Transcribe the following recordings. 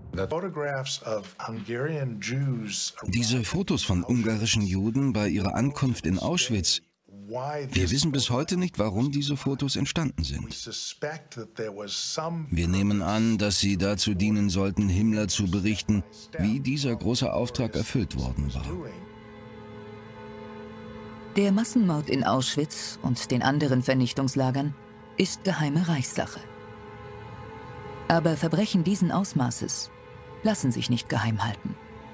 Diese Fotos von ungarischen Juden bei ihrer Ankunft in Auschwitz, wir wissen bis heute nicht, warum diese Fotos entstanden sind. Wir nehmen an, dass sie dazu dienen sollten, Himmler zu berichten, wie dieser große Auftrag erfüllt worden war. Der Massenmord in Auschwitz und den anderen Vernichtungslagern ist geheime Reichssache. Aber Verbrechen diesen Ausmaßes lassen sich nicht geheim halten.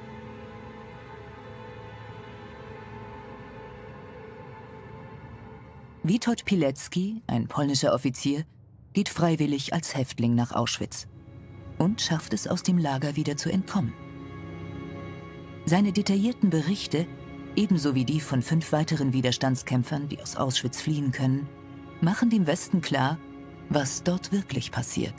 Witold Pilecki, ein polnischer Offizier, geht freiwillig als Häftling nach Auschwitz und schafft es, aus dem Lager wieder zu entkommen. Seine detaillierten Berichte, ebenso wie die von 5 weiteren Widerstandskämpfern, die aus Auschwitz fliehen können, machen dem Westen klar, was dort wirklich passiert.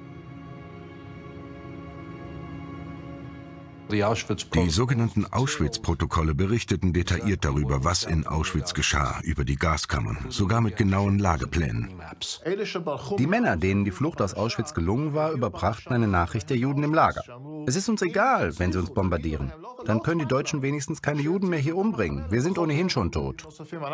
Die sogenannten Auschwitz-Protokolle berichteten detailliert darüber, was in Auschwitz geschah, über die Gaskammern, sogar mit genauen Lageplänen. Die Männer, denen die Flucht aus Auschwitz gelungen war, überbrachten eine Nachricht der Juden im Lager. Es ist uns egal, wenn sie uns bombardieren. Dann können die Deutschen wenigstens keine Juden mehr hier umbringen. Wir sind ohnehin schon tot.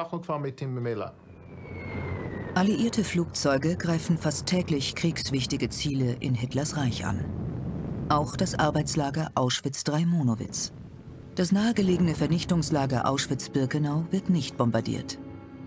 Alliierte Flugzeuge greifen fast täglich kriegswichtige Ziele in Hitlers Reich an. Auch das Arbeitslager Auschwitz III-Monowitz. Das nahegelegene Vernichtungslager Auschwitz-Birkenau wird nicht bombardiert.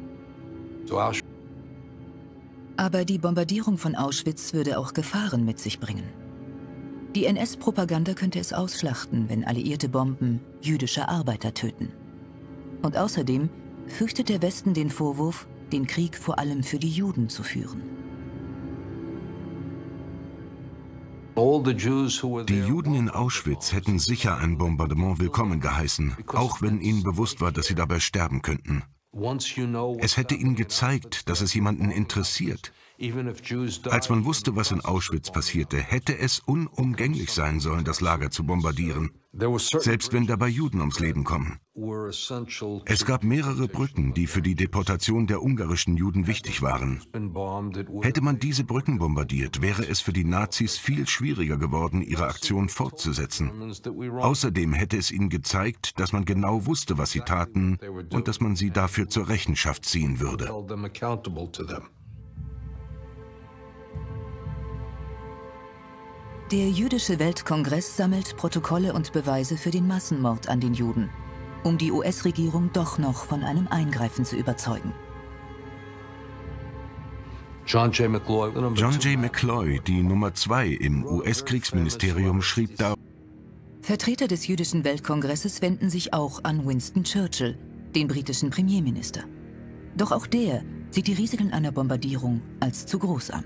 Aber die Bombardierung von Auschwitz würde auch Gefahren mit sich bringen. Die NS-Propaganda könnte es ausschlachten, wenn alliierte Bomben jüdische Arbeiter töten. Und außerdem fürchtet der Westen den Vorwurf, den Krieg vor allem für die Juden zu führen. Die Juden in Auschwitz hätten sicher ein Bombardement willkommen geheißen, auch wenn ihnen bewusst war, dass sie dabei sterben könnten. Es hätte ihnen gezeigt, dass es jemanden interessiert. Als man wusste, was in Auschwitz passierte, hätte es unumgänglich sein sollen, das Lager zu bombardieren, selbst wenn dabei Juden ums Leben kommen. Es gab mehrere Brücken, die für die Deportation der ungarischen Juden wichtig waren. Hätte man diese Brücken bombardiert, wäre es für die Nazis viel schwieriger geworden, ihre Aktion fortzusetzen. Außerdem hätte es ihnen gezeigt, dass man genau wusste, was sie taten und dass man sie dafür zur Rechenschaft ziehen würde. Der Jüdische Weltkongress sammelt Protokolle und Beweise für den Massenmord an den Juden, um die US-Regierung doch noch von einem Eingreifen zu überzeugen. John J. McCloy, die Nummer 2 im US-Kriegsministerium, schrieb da: Vertreter des Jüdischen Weltkongresses wenden sich auch an Winston Churchill, den britischen Premierminister. Doch auch der sieht die Risiken einer Bombardierung als zu groß an.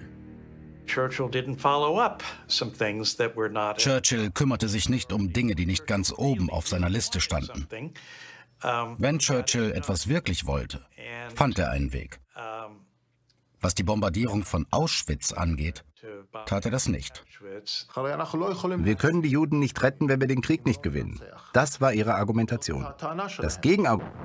Churchill kümmerte sich nicht um Dinge, die nicht ganz oben auf seiner Liste standen. Wenn Churchill etwas wirklich wollte, fand er einen Weg. Was die Bombardierung von Auschwitz angeht, tat er das nicht. Wir können die Juden nicht retten, wenn wir den Krieg nicht gewinnen. Das war ihre Argumentation. Das Gegenargument